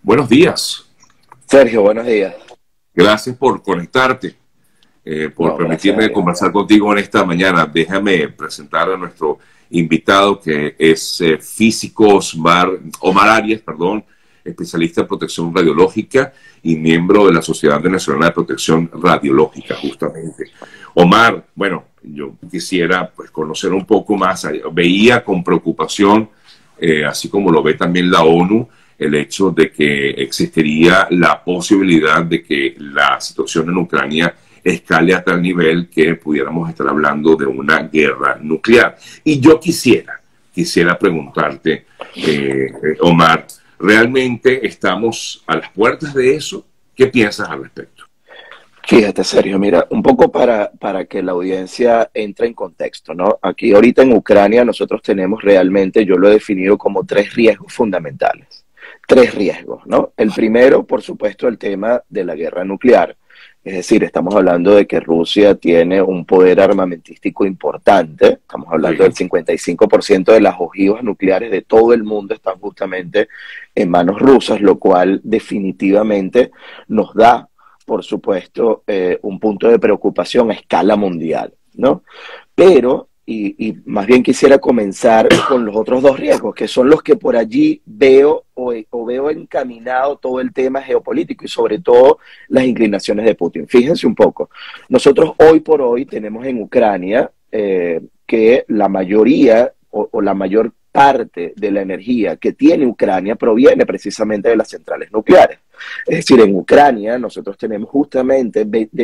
Buenos días. Sergio, buenos días. Gracias por conectarte, por No, gracias a permitirme Dios. conversar contigo en esta mañana. Déjame presentar a nuestro invitado, que es físico Omar Arias, perdón, especialista en protección radiológica y miembro de la Sociedad Venezolana de Protección Radiológica, justamente. Omar, bueno, yo quisiera pues conocer un poco más. Veía con preocupación, así como lo ve también la ONU, el hecho de que existiría la posibilidad de que la situación en Ucrania escale a tal nivel que pudiéramos estar hablando de una guerra nuclear. Y yo quisiera preguntarte, Omar, ¿realmente estamos a las puertas de eso? ¿Qué piensas al respecto? Fíjate, Sergio, mira, un poco para que la audiencia entre en contexto, ¿no? Aquí ahorita en Ucrania nosotros tenemos realmente, yo lo he definido como tres riesgos fundamentales. Tres riesgos, ¿no? El primero, por supuesto, el tema de la guerra nuclear. Es decir, estamos hablando de que Rusia tiene un poder armamentístico importante. Estamos hablando del Sí. 55% de las ojivas nucleares de todo el mundo están justamente en manos rusas, lo cual definitivamente nos da, por supuesto, un punto de preocupación a escala mundial, ¿no? Pero, y más bien quisiera comenzar con los otros dos riesgos, que son los que por allí veo o veo encaminado todo el tema geopolítico y sobre todo las inclinaciones de Putin. Fíjense un poco, nosotros hoy por hoy tenemos en Ucrania que la mayoría o la mayor parte de la energía que tiene Ucrania proviene precisamente de las centrales nucleares. Es decir, en Ucrania nosotros tenemos justamente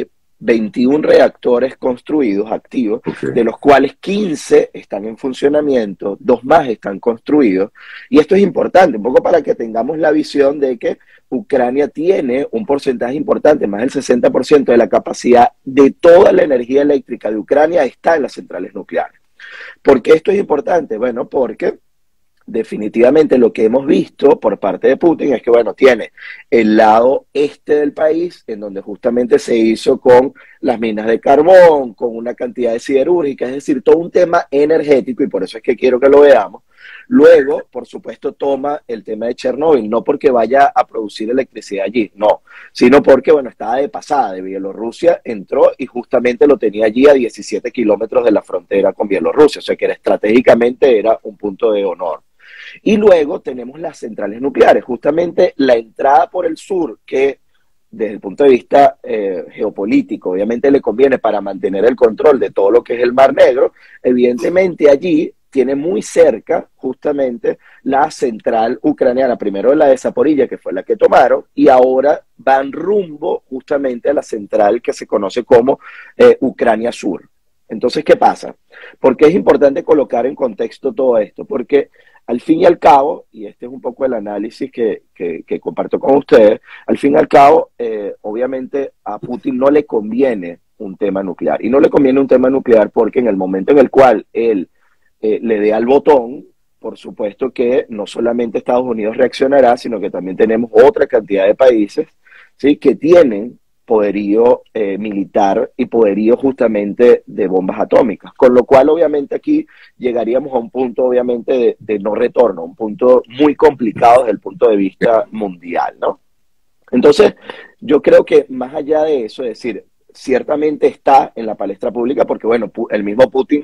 21 reactores construidos, activos, Okay. de los cuales 15 están en funcionamiento, dos más están construidos. Y esto es importante, un poco para que tengamos la visión de que Ucrania tiene un porcentaje importante, más del 60% de la capacidad de toda la energía eléctrica de Ucrania está en las centrales nucleares. ¿Por qué esto es importante? Bueno, porque definitivamente lo que hemos visto por parte de Putin es que, bueno, tiene el lado este del país, en donde justamente se hizo con las minas de carbón, con una cantidad de siderúrgica, es decir, todo un tema energético, y por eso es que quiero que lo veamos. Luego, por supuesto, toma el tema de Chernóbil, no porque vaya a producir electricidad allí, no, sino porque, bueno, estaba de pasada, de Bielorrusia entró y justamente lo tenía allí a 17 kilómetros de la frontera con Bielorrusia, o sea que estratégicamente era un punto de honor. Y luego tenemos las centrales nucleares, justamente la entrada por el sur, que desde el punto de vista geopolítico, obviamente le conviene para mantener el control de todo lo que es el Mar Negro. Evidentemente allí tiene muy cerca justamente la central ucraniana, primero la de Zaporilla, que fue la que tomaron, y ahora van rumbo justamente a la central que se conoce como Ucrania Sur. Entonces, ¿qué pasa? Porque es importante colocar en contexto todo esto, porque al fin y al cabo, y este es un poco el análisis que comparto con ustedes, al fin y al cabo, obviamente a Putin no le conviene un tema nuclear. Y no le conviene un tema nuclear porque en el momento en el cual él le dé al botón, por supuesto que no solamente Estados Unidos reaccionará, sino que también tenemos otra cantidad de países, ¿sí?, que tienen poderío militar y poderío justamente de bombas atómicas, con lo cual obviamente aquí llegaríamos a un punto obviamente de no retorno, un punto muy complicado desde el punto de vista mundial, ¿no? Entonces, yo creo que más allá de eso, es decir, ciertamente está en la palestra pública porque, bueno, el mismo Putin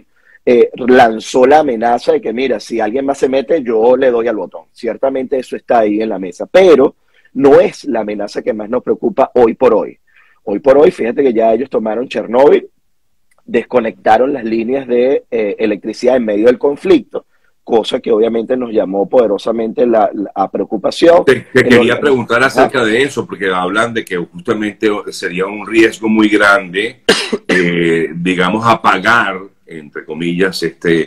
lanzó la amenaza de que, mira, si alguien más se mete, yo le doy al botón. Ciertamente eso está ahí en la mesa, pero no es la amenaza que más nos preocupa hoy por hoy. Hoy por hoy, fíjate que ya ellos tomaron Chernóbil, desconectaron las líneas de electricidad en medio del conflicto, cosa que obviamente nos llamó poderosamente la preocupación. Te quería preguntar Ajá. acerca de eso, porque hablan de que justamente sería un riesgo muy grande, digamos, apagar, entre comillas,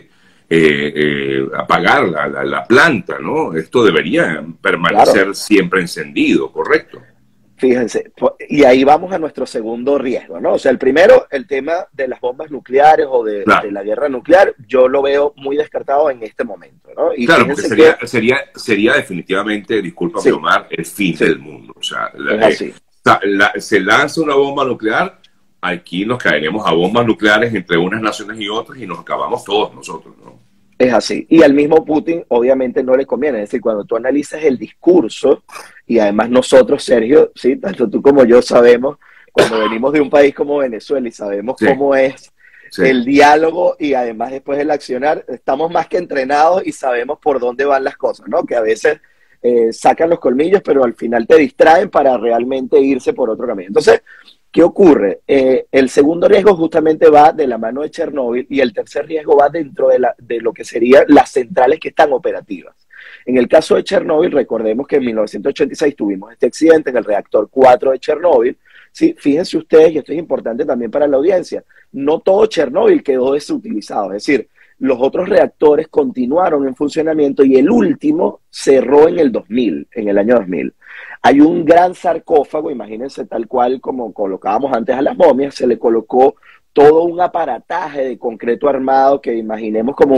apagar la planta, ¿no? Esto debería Claro, permanecer siempre encendido, ¿correcto? fíjense, y ahí vamos a nuestro segundo riesgo, ¿no? O sea, el primero, el tema de las bombas nucleares o de Claro. la guerra nuclear, yo lo veo muy descartado en este momento, ¿no? Y Claro, porque fíjense que, sería definitivamente, discúlpame sí, Omar, el fin sí, del mundo. O sea, es así. se lanza una bomba nuclear, aquí nos caeremos a bombas nucleares entre unas naciones y otras y nos acabamos todos nosotros, ¿no? Es así. Y al mismo Putin obviamente no le conviene. Es decir, cuando tú analizas el discurso, y además nosotros, Sergio, sí, tanto tú como yo sabemos, cuando venimos de un país como Venezuela y sabemos Sí, cómo es sí, el diálogo y además después el accionar, estamos más que entrenados y sabemos por dónde van las cosas, ¿no? Que a veces sacan los colmillos, pero al final te distraen para realmente irse por otro camino. Entonces, ¿qué ocurre? El segundo riesgo justamente va de la mano de Chernóbil y el tercer riesgo va dentro de lo que serían las centrales que están operativas. En el caso de Chernóbil, recordemos que en 1986 tuvimos este accidente en el reactor 4 de Chernóbil. Sí, fíjense ustedes, y esto es importante también para la audiencia, no todo Chernóbil quedó desutilizado, es decir, los otros reactores continuaron en funcionamiento y el último cerró en el 2000, en el año 2000. Hay un gran sarcófago, imagínense tal cual como colocábamos antes a las momias, se le colocó todo un aparataje de concreto armado que imaginemos como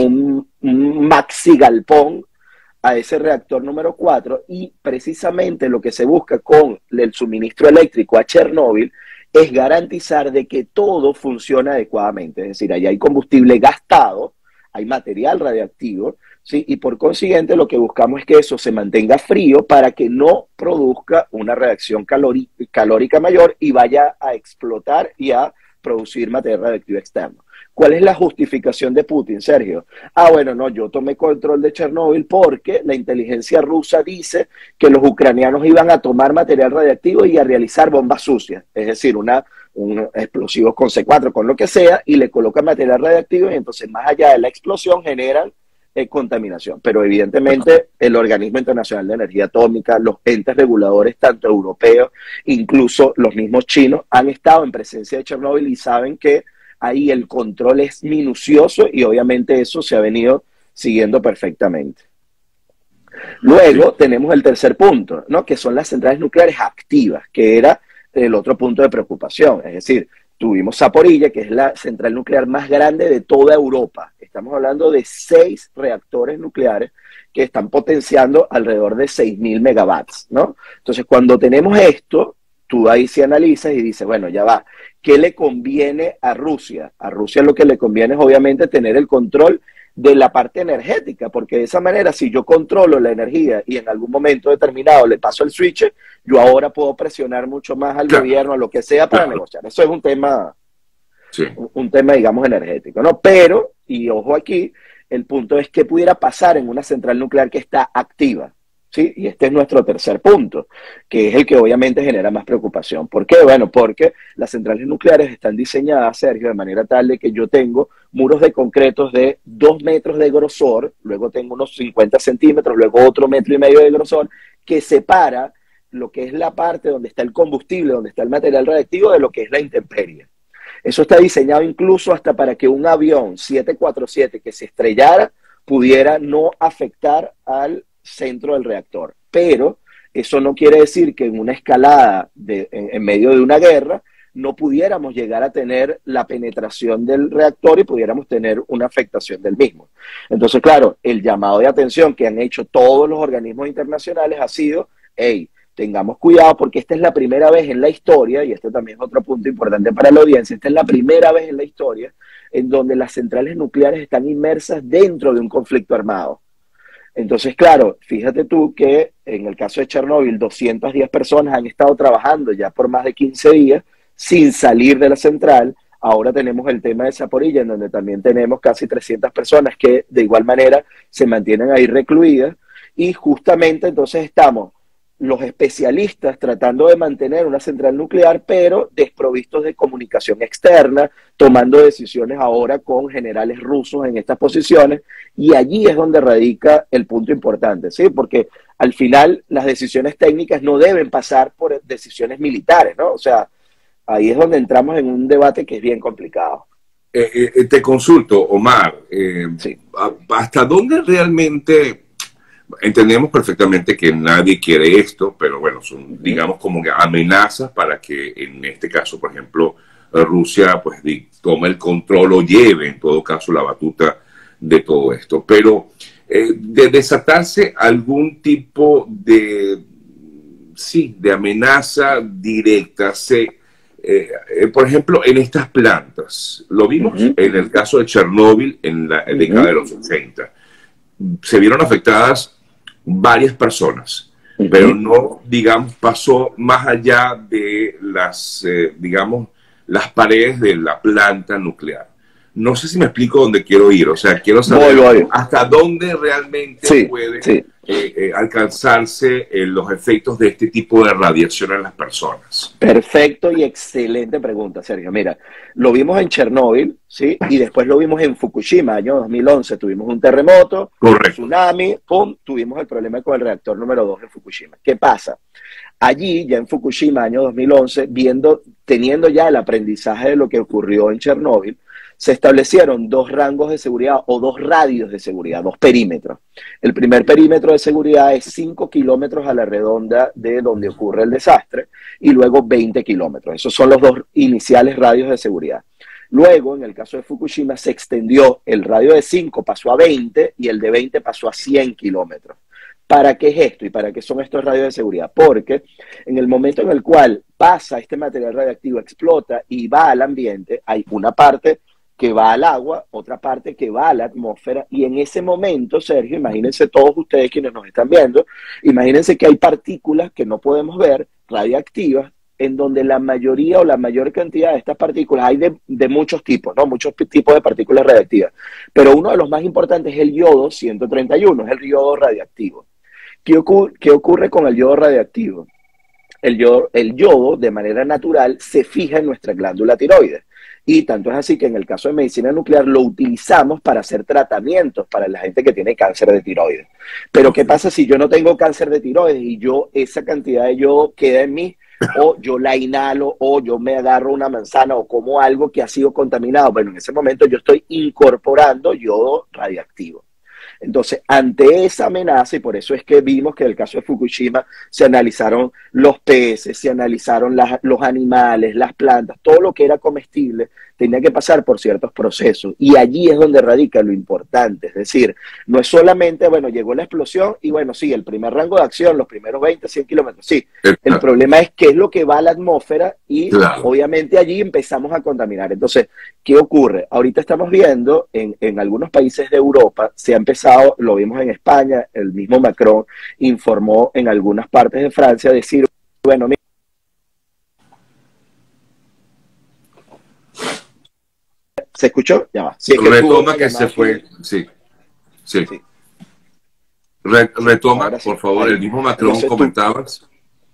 un maxi galpón a ese reactor número 4 y precisamente lo que se busca con el suministro eléctrico a Chernóbil es garantizar de que todo funcione adecuadamente, es decir, ahí hay combustible gastado, hay material radiactivo, ¿sí? Y por consiguiente lo que buscamos es que eso se mantenga frío para que no produzca una reacción calórica mayor y vaya a explotar y a producir material radiactivo externo. ¿Cuál es la justificación de Putin, Sergio? Bueno, no, yo tomé control de Chernóbil porque la inteligencia rusa dice que los ucranianos iban a tomar material radiactivo y a realizar bombas sucias, es decir, un explosivos con C4, con lo que sea, y le colocan material radiactivo y entonces más allá de la explosión generan contaminación. Pero evidentemente el Organismo Internacional de Energía Atómica, los entes reguladores, tanto europeos, incluso los mismos chinos, han estado en presencia de Chernóbil y saben que ahí el control es minucioso y obviamente eso se ha venido siguiendo perfectamente. Luego tenemos el tercer punto, ¿no? Que son las centrales nucleares activas, que era el otro punto de preocupación. Es decir, tuvimos Zaporilla, que es la central nuclear más grande de toda Europa. Estamos hablando de 6 reactores nucleares que están potenciando alrededor de 6.000 megawatts, ¿no? Entonces, cuando tenemos esto, tú ahí sí analizas y dices, bueno, ya va, ¿qué le conviene a Rusia? A Rusia lo que le conviene es obviamente tener el control de la parte energética, porque de esa manera si yo controlo la energía y en algún momento determinado le paso el switch, yo ahora puedo presionar mucho más al gobierno, a lo que sea, para negociar. Eso es un tema, digamos, energético, ¿no? Pero, y ojo aquí, el punto es qué pudiera pasar en una central nuclear que está activa. ¿Sí? Y este es nuestro tercer punto, que es el que obviamente genera más preocupación. ¿Por qué? Bueno, porque las centrales nucleares están diseñadas, Sergio, de manera tal de que yo tengo muros de concretos de 2 metros de grosor, luego tengo unos 50 centímetros, luego otro 1,5 metros de grosor, que separa lo que es la parte donde está el combustible, donde está el material radiactivo, de lo que es la intemperie. Eso está diseñado incluso hasta para que un avión 747 que se estrellara pudiera no afectar al centro del reactor. Pero eso no quiere decir que en una escalada en medio de una guerra no pudiéramos llegar a tener la penetración del reactor y pudiéramos tener una afectación del mismo. Entonces, claro, el llamado de atención que han hecho todos los organismos internacionales ha sido, hey, tengamos cuidado porque esta es la primera vez en la historia, y este también es otro punto importante para la audiencia, esta es la primera vez en la historia en donde las centrales nucleares están inmersas dentro de un conflicto armado. Entonces, claro, fíjate tú que en el caso de Chernóbil, 210 personas han estado trabajando ya por más de 15 días sin salir de la central. Ahora tenemos el tema de Zaporilla, en donde también tenemos casi 300 personas que de igual manera se mantienen ahí recluidas. Y justamente entonces estamos los especialistas tratando de mantener una central nuclear, pero desprovistos de comunicación externa, tomando decisiones ahora con generales rusos en estas posiciones, y allí es donde radica el punto importante, ¿sí? Porque al final las decisiones técnicas no deben pasar por decisiones militares, ¿no? O sea, ahí es donde entramos en un debate que es bien complicado. Te consulto, Omar, Sí. ¿hasta dónde realmente... Entendemos perfectamente que nadie quiere esto, pero bueno, son, digamos, como que amenazas para que en este caso, por ejemplo, Rusia pues tome el control o lleve en todo caso la batuta de todo esto. Pero de desatarse algún tipo de, sí, de amenaza directa, por ejemplo, en estas plantas, lo vimos en el caso de Chernóbil en la década de los 80. Se vieron afectadas varias personas, pero no, digamos, pasó más allá de las, digamos, las paredes de la planta nuclear. No sé si me explico dónde quiero ir, o sea, quiero saber hasta dónde realmente puede alcanzarse los efectos de este tipo de radiación en las personas. Perfecto y excelente pregunta, Sergio. Mira, lo vimos en Chernóbil, ¿sí? Y después lo vimos en Fukushima, año 2011. Tuvimos un terremoto, un tsunami, ¡pum! Tuvimos el problema con el reactor número 2 en Fukushima. ¿Qué pasa? Allí, ya en Fukushima, año 2011, teniendo ya el aprendizaje de lo que ocurrió en Chernóbil, se establecieron dos rangos de seguridad o dos radios de seguridad, dos perímetros. El primer perímetro de seguridad es 5 kilómetros a la redonda de donde ocurre el desastre y luego 20 kilómetros. Esos son los dos iniciales radios de seguridad. Luego, en el caso de Fukushima, se extendió el radio de 5, pasó a 20 y el de 20 pasó a 100 kilómetros. ¿Para qué es esto y para qué son estos radios de seguridad? Porque en el momento en el cual pasa este material radiactivo, explota y va al ambiente, hay una parte que va al agua, otra parte que va a la atmósfera, y en ese momento, Sergio, imagínense todos ustedes quienes nos están viendo, imagínense que hay partículas que no podemos ver, radiactivas, en donde la mayoría o la mayor cantidad de estas partículas, hay de muchos tipos, ¿no? Muchos tipos de partículas radiactivas, pero uno de los más importantes es el yodo 131, es el yodo radiactivo. ¿Qué ocurre con el yodo radiactivo? El yodo, de manera natural, se fija en nuestra glándula tiroides. Y tanto es así que en el caso de medicina nuclear lo utilizamos para hacer tratamientos para la gente que tiene cáncer de tiroides. Pero ¿qué pasa si yo no tengo cáncer de tiroides y esa cantidad de yodo queda en mí? O yo la inhalo, o yo me agarro una manzana o como algo que ha sido contaminado. Bueno, en ese momento yo estoy incorporando yodo radiactivo. Entonces, ante esa amenaza, y por eso es que vimos que en el caso de Fukushima se analizaron los peces, se analizaron los animales, las plantas, todo lo que era comestible tenía que pasar por ciertos procesos. Y allí es donde radica lo importante. Es decir, no es solamente, bueno, llegó la explosión y bueno, sí, el primer rango de acción, los primeros 20, 100 kilómetros, sí. El problema es qué es lo que va a la atmósfera y obviamente allí empezamos a contaminar. Entonces, ¿qué ocurre? Ahorita estamos viendo en algunos países de Europa, se ha empezado, lo vimos en España, el mismo Macron informó en algunas partes de Francia, decir, bueno, mira, ¿se escuchó? Ya va. Sí, retoma que se fue. Sí. Retoma, por favor, el mismo Macron comentabas.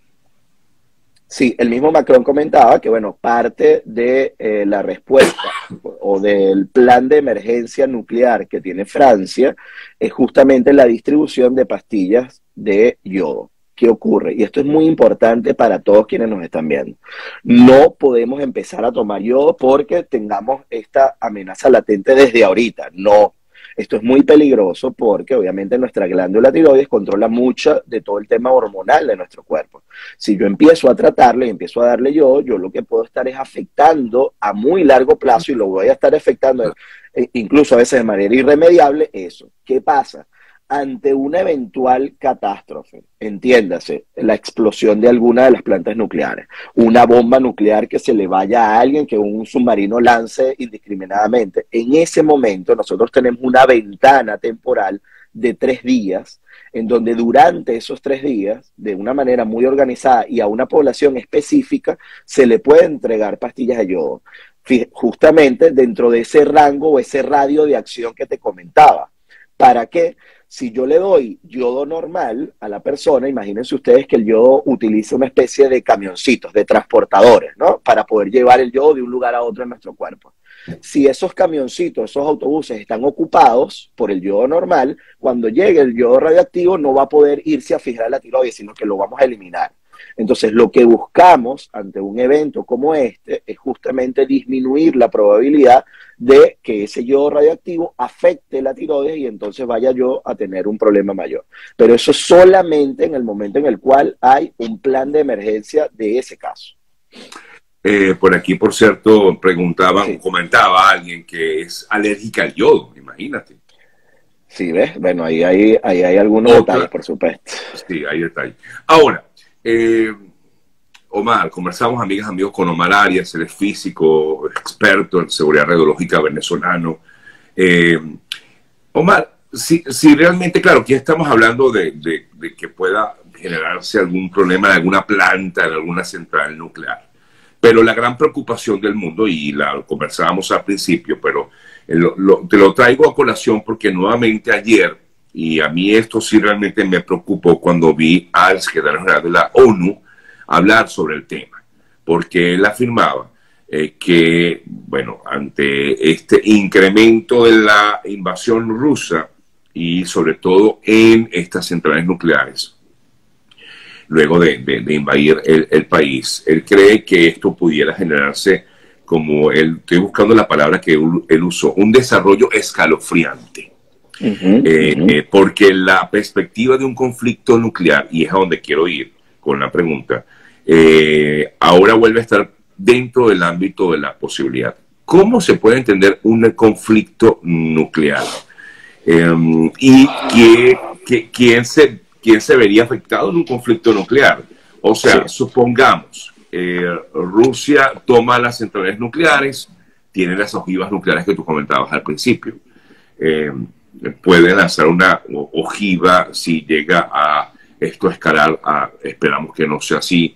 Sí, el mismo Macron comentaba que, bueno, parte de la respuesta o del plan de emergencia nuclear que tiene Francia es justamente la distribución de pastillas de yodo. ¿Qué ocurre? Y esto es muy importante para todos quienes nos están viendo. No podemos empezar a tomar yodo porque tengamos esta amenaza latente desde ahorita. No. Esto es muy peligroso porque obviamente nuestra glándula tiroides controla mucho de todo el tema hormonal de nuestro cuerpo. Si yo empiezo a tratarlo y empiezo a darle yodo, yo lo que puedo estar es afectando a muy largo plazo y lo voy a estar afectando incluso a veces de manera irremediable eso. ¿Qué pasa? Ante una eventual catástrofe, entiéndase, la explosión de alguna de las plantas nucleares, una bomba nuclear que se le vaya a alguien, que un submarino lance indiscriminadamente, en ese momento nosotros tenemos una ventana temporal de 3 días, en donde durante esos 3 días, de una manera muy organizada y a una población específica, se le puede entregar pastillas de yodo, justamente dentro de ese rango o ese radio de acción que te comentaba. ¿Para qué? Si yo le doy yodo normal a la persona, imagínense ustedes que el yodo utiliza una especie de camioncitos, de transportadores, ¿no? Para poder llevar el yodo de un lugar a otro en nuestro cuerpo. Si esos camioncitos, esos autobuses están ocupados por el yodo normal, cuando llegue el yodo radioactivo no va a poder irse a fijar a la tiroides, sino que lo vamos a eliminar. Entonces, lo que buscamos ante un evento como este es justamente disminuir la probabilidad de que ese yodo radioactivo afecte la tiroides y entonces vaya yo a tener un problema mayor. Pero eso solamente en el momento en el cual hay un plan de emergencia de ese caso. Por aquí, por cierto, comentaba alguien que es alérgica al yodo, imagínate. Sí, ¿ves? Bueno, ahí hay algunos detalles, por supuesto. Sí, hay detalles. Ahora, Omar, conversamos, amigas, amigos, con Omar Arias, él es físico, experto en seguridad radiológica venezolano. Omar, si realmente, claro, aquí estamos hablando de que pueda generarse algún problema en alguna planta, en alguna central nuclear. Pero la gran preocupación del mundo, y la conversábamos al principio, pero te lo traigo a colación porque nuevamente ayer, y a mí esto sí realmente me preocupó cuando vi al secretario general de la ONU hablar sobre el tema, porque él afirmaba que, bueno, ante este incremento de la invasión rusa y sobre todo en estas centrales nucleares, luego de invadir el país, él cree que esto pudiera generarse, como estoy buscando la palabra que él usó, un desarrollo escalofriante. Porque la perspectiva de un conflicto nuclear, y es a donde quiero ir con la pregunta, ahora vuelve a estar dentro del ámbito de la posibilidad. ¿Cómo se puede entender un conflicto nuclear? ¿Y quién se vería afectado en un conflicto nuclear? O sea, sí, supongamos, Rusia toma las centrales nucleares, tiene las ojivas nucleares que tú comentabas al principio. Puede lanzar una ojiva si llega a esto escalar, esperamos que no sea así,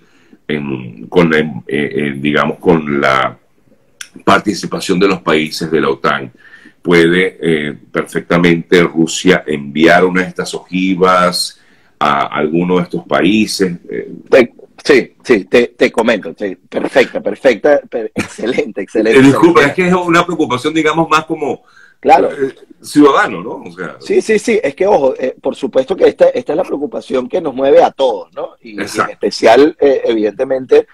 digamos, con la participación de los países de la OTAN. Puede perfectamente Rusia enviar una de estas ojivas a alguno de estos países. Sí, te comento. Sí, perfecta, excelente. Disculpa, es que es una preocupación, digamos, más como claro, ciudadano, ¿no? O sea, sí, es que, ojo, por supuesto que esta es la preocupación que nos mueve a todos, ¿no? Y en especial, evidentemente,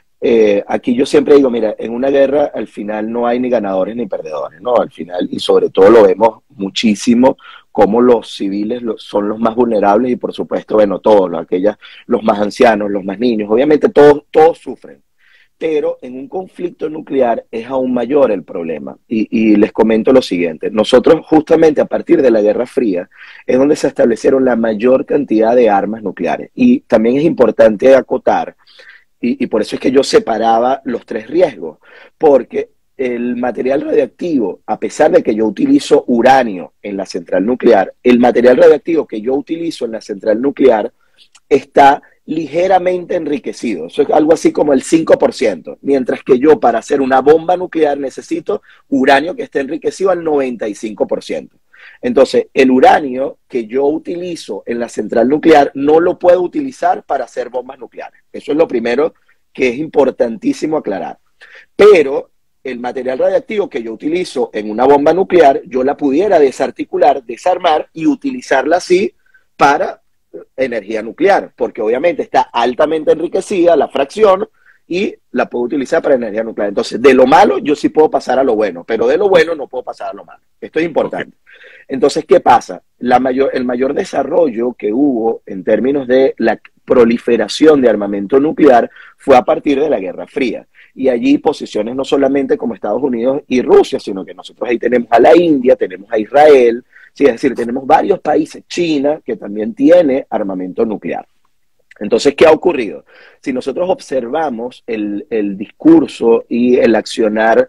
aquí yo siempre digo, mira, en una guerra al final no hay ni ganadores ni perdedores, ¿no? Al final, y sobre todo lo vemos muchísimo, como los civiles son los más vulnerables y por supuesto, bueno, todos, los más ancianos, los más niños, obviamente todos sufren. Pero en un conflicto nuclear es aún mayor el problema. Y les comento lo siguiente. Nosotros justamente a partir de la Guerra Fría es donde se establecieron la mayor cantidad de armas nucleares. Y también es importante acotar, y por eso es que yo separaba los tres riesgos, porque el material radiactivo, a pesar de que yo utilizo uranio en la central nuclear, el material radiactivo que yo utilizo en la central nuclear está ligeramente enriquecido. Eso es algo así como el 5%, mientras que yo para hacer una bomba nuclear necesito uranio que esté enriquecido al 95%. Entonces, el uranio que yo utilizo en la central nuclear no lo puedo utilizar para hacer bombas nucleares. Eso es lo primero que es importantísimo aclarar. Pero el material radiactivo que yo utilizo en una bomba nuclear, yo la pudiera desarticular, desarmar y utilizarla así para energía nuclear, porque obviamente está altamente enriquecida la fracción y la puedo utilizar para energía nuclear. Entonces, de lo malo yo sí puedo pasar a lo bueno, pero de lo bueno no puedo pasar a lo malo. Esto es importante. Entonces, ¿qué pasa? El mayor desarrollo que hubo en términos de la proliferación de armamento nuclear fue a partir de la Guerra Fría. Y allí posiciones no solamente como Estados Unidos y Rusia, sino que nosotros ahí tenemos a la India, tenemos a Israel, sí, es decir, tenemos varios países, China, que también tiene armamento nuclear. Entonces, ¿qué ha ocurrido? Si nosotros observamos el discurso y el accionar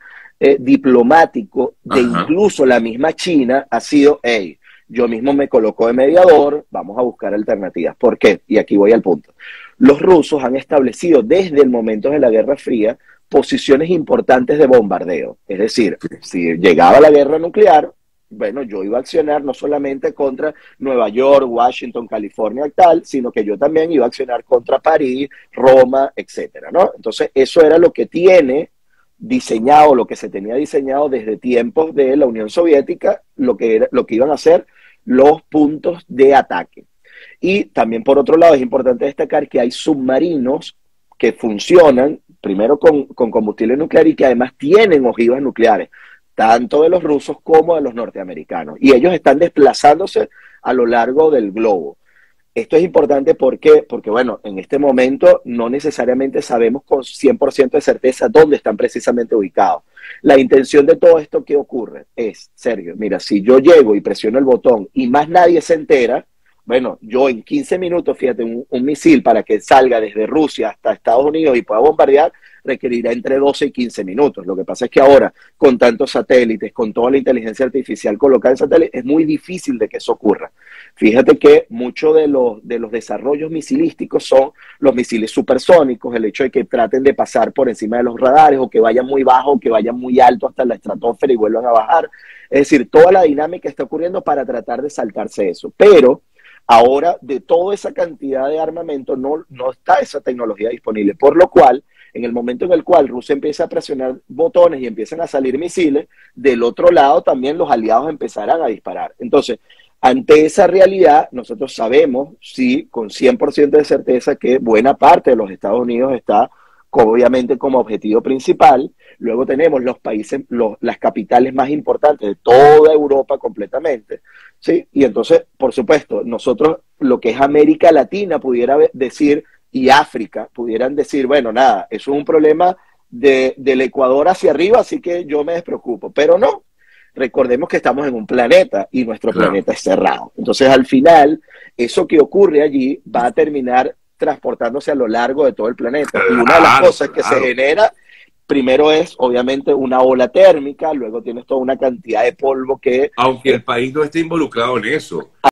diplomático de incluso la misma China, ha sido, hey, yo mismo me coloco de mediador, vamos a buscar alternativas. ¿Por qué? Y aquí voy al punto. Los rusos han establecido desde el momento de la Guerra Fría posiciones importantes de bombardeo. Es decir, si llegaba la guerra nuclear, bueno, yo iba a accionar no solamente contra Nueva York, Washington, California y tal, sino que yo también iba a accionar contra París, Roma, etcétera, ¿no? Entonces, eso era lo que tiene diseñado, lo que se tenía diseñado desde tiempos de la Unión Soviética, lo que iban a ser los puntos de ataque. Y también, por otro lado, es importante destacar que hay submarinos que funcionan, primero con combustible nuclear y que además tienen ojivas nucleares, tanto de los rusos como de los norteamericanos. Y ellos están desplazándose a lo largo del globo. Esto es importante porque, bueno, en este momento no necesariamente sabemos con 100% de certeza dónde están precisamente ubicados. La intención de todo esto, ¿qué ocurre? Es, Sergio, mira, si yo llego y presiono el botón y más nadie se entera, Bueno, yo en 15 minutos, fíjate, un misil para que salga desde Rusia hasta Estados Unidos y pueda bombardear, requerirá entre 12 y 15 minutos. Lo que pasa es que ahora, con tantos satélites, con toda la inteligencia artificial colocada en satélites, es muy difícil de que eso ocurra. Fíjate que muchos de los desarrollos misilísticos son los misiles supersónicos, el hecho de que traten de pasar por encima de los radares o que vayan muy bajo o que vayan muy alto hasta la estratosfera y vuelvan a bajar. Es decir, toda la dinámica está ocurriendo para tratar de saltarse eso. Pero ahora, de toda esa cantidad de armamento, no está esa tecnología disponible, por lo cual, en el momento en el cual Rusia empieza a presionar botones y empiezan a salir misiles, del otro lado también los aliados empezarán a disparar. Entonces, ante esa realidad, nosotros sabemos, sí, con 100% de certeza, que buena parte de los Estados Unidos está, obviamente, como objetivo principal. Luego tenemos los países, las capitales más importantes de toda Europa completamente, ¿sí? Y entonces, por supuesto, nosotros, lo que es América Latina, pudiera decir, y África, pudieran decir, bueno, nada, eso es un problema del Ecuador hacia arriba, así que yo me despreocupo. Pero no, recordemos que estamos en un planeta y nuestro planeta es cerrado. Entonces, al final, eso que ocurre allí va a terminar transportándose a lo largo de todo el planeta. Y una de las cosas que se genera, primero es, obviamente, una ola térmica, luego tienes toda una cantidad de polvo que... Aunque el país no esté involucrado en eso.